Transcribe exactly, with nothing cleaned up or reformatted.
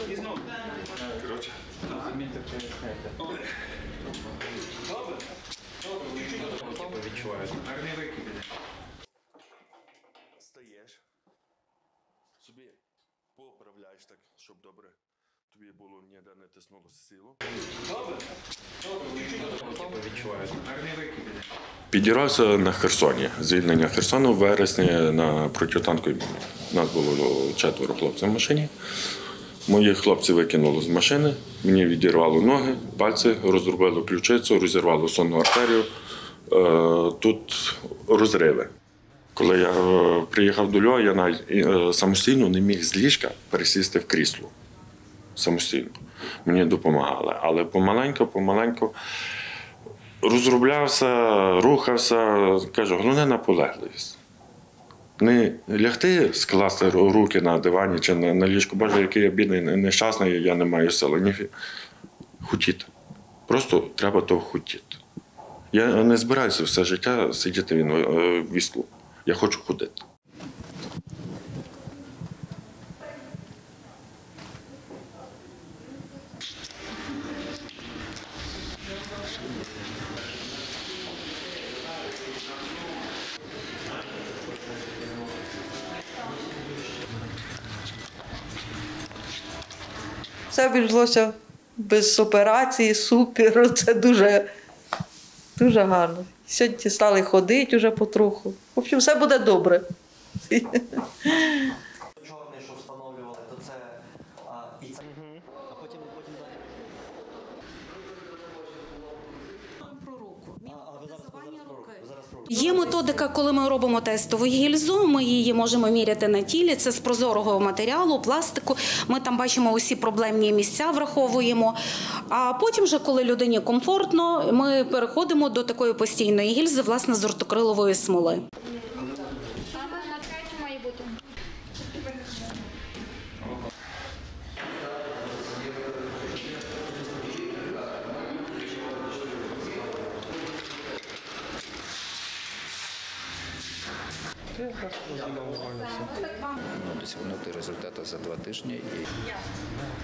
Коротше. Стаєш, собі поправляєш так, щоб добре тобі було ніде не тиснуло силу. Підірвався на Херсоні. Звільнення Херсону в вересні на протитанковій міні. Нас було четверо хлопців в машині. Мої хлопці викинули з машини, мені відірвало ноги, пальці, розрубило ключицю, розірвало сонну артерію. Тут розриви. Коли я приїхав до Львова, я навіть самостійно не міг з ліжка пересісти в крісло. Самостійно. Мені допомагали. Але помаленьку, помаленьку розроблявся, рухався. Кажу, головне наполегливість. Не лягти, скласти руки на дивані чи на, на ліжку. Боже, який я бідний, нещасний, я не маю сили. Ні. Хотіти. Просто треба того хотіти. Я не збираюся все життя сидіти в візку. Я хочу ходити. Все обійшлося без операції, супер, це дуже, дуже гарно. Сьогодні стали ходити вже потроху. В общем, все буде добре. Чорний, що встановлювали, то це і це. А потім потім далі. Про руку. А ви зараз про руку. Зараз про руку. Є методика, коли ми робимо тестову гільзу, ми її можемо міряти на тілі, це з прозорого матеріалу, пластику, ми там бачимо усі проблемні місця, враховуємо. А потім вже, коли людині комфортно, ми переходимо до такої постійної гільзи, власне, з ортокрилової смоли. Саме на третю має бути. Досягнути результату за два тижні. І